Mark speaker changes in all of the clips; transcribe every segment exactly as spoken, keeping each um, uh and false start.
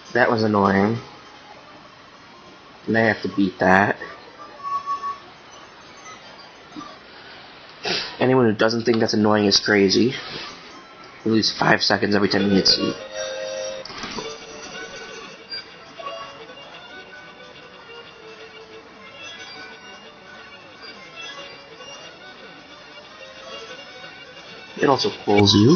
Speaker 1: That was annoying. And I have to beat that. Anyone who doesn't think that's annoying is crazy. You lose five seconds every time he hits you. It also pulls you.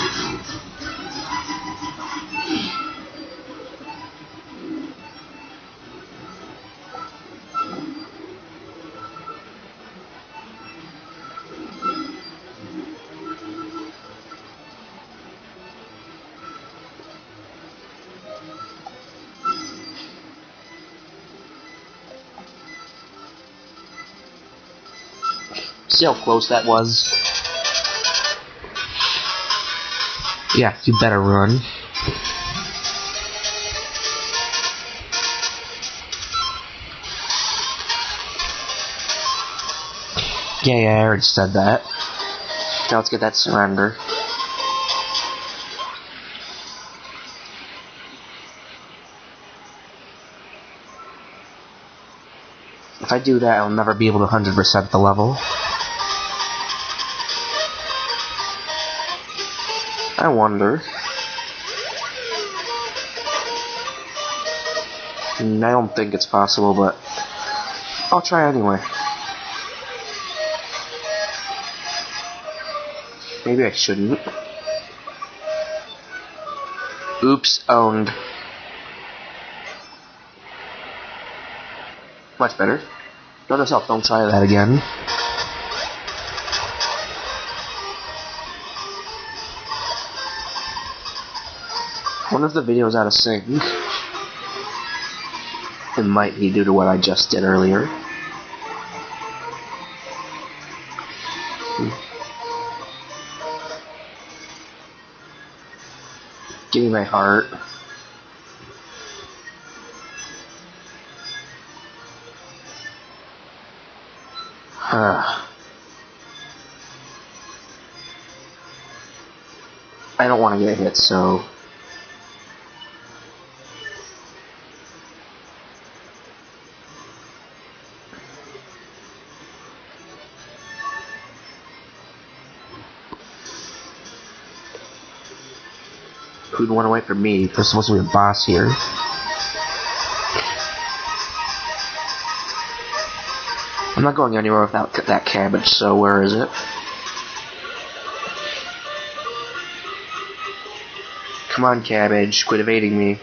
Speaker 1: See how close that was? Yeah, you better run. Yeah, yeah, I already said that. Now let's get that surrender. If I do that, I'll never be able to one hundred percent the level. I wonder. I don't think it's possible, but I'll try anyway. Maybe I shouldn't. Oops, owned. Much better. Note yourself, don't try that again. One of the videos out of sync. It might be due to what I just did earlier. Hmm. Give me my heart. I don't want to get hit, so... Who'd want to wait for me? There's supposed to be a boss here. I'm not going anywhere without that cabbage, so where is it? Come on, cabbage, quit evading me.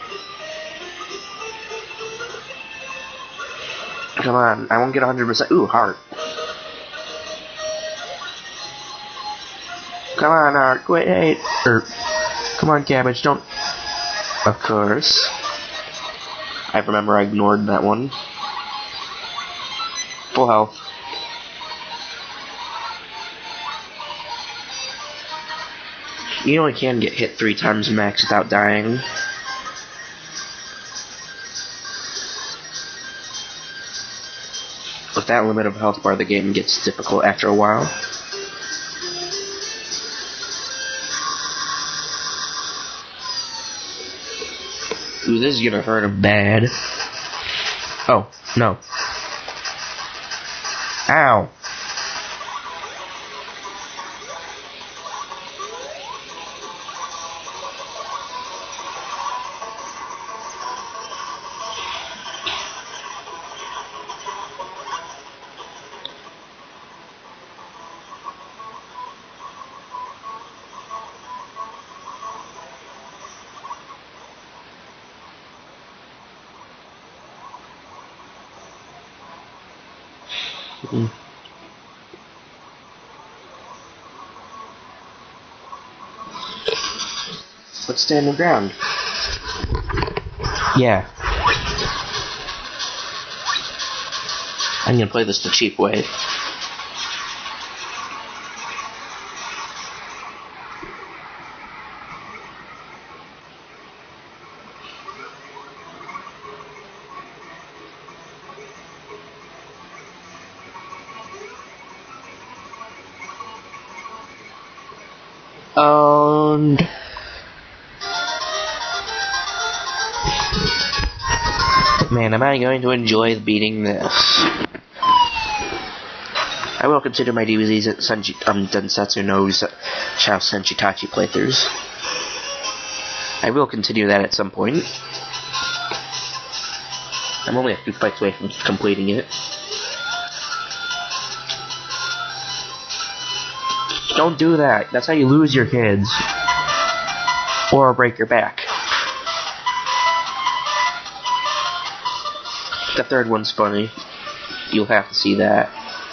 Speaker 1: Come on, I won't get one hundred percent. Ooh, heart. Come on, heart, quit hate. Er, come on, cabbage, don't. Of course. I remember I ignored that one. Full health. You only can get hit three times max without dying. With that limit of health bar, the game gets difficult after a while. Ooh, this is gonna hurt him bad. Oh, no. Ow. Mm. Let's stand the ground. Yeah. I'm gonna play this the cheap way. And Man, am I going to enjoy beating this. I will consider my D V Ds Senji, um, Densetsu no Chao Senshitachi playthroughs. I will continue that at some point. I'm only a few fights away from completing it. Don't do that. That's how you lose your kids. Or break your back. The third one's funny. You'll have to see that.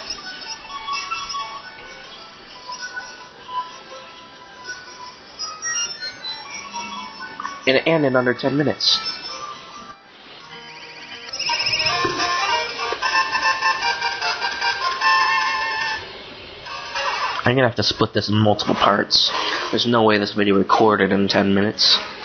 Speaker 1: And, and in under ten minutes. I'm gonna have to split this in multiple parts. There's no way this video recorded in ten minutes.